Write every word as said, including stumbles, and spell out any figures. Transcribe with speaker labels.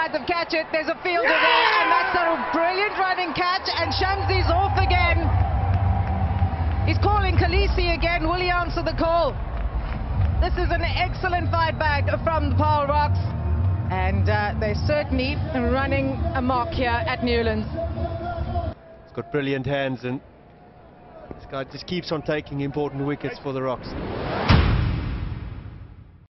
Speaker 1: might have catch it. There's a fielder there, and that's a brilliant running catch, and Shamsi's off again. He's calling Khaleesi again. Will he answer the call? This is an excellent fight back from the Paarl Rocks, and uh, they're certainly running amok here at Newlands.
Speaker 2: He's got brilliant hands, and this guy just keeps on taking important wickets for the Rocks.